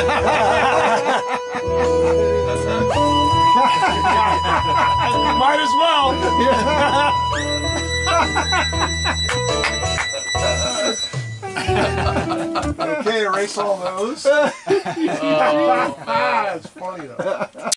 Might as well. Okay, erase all those. That's funny though.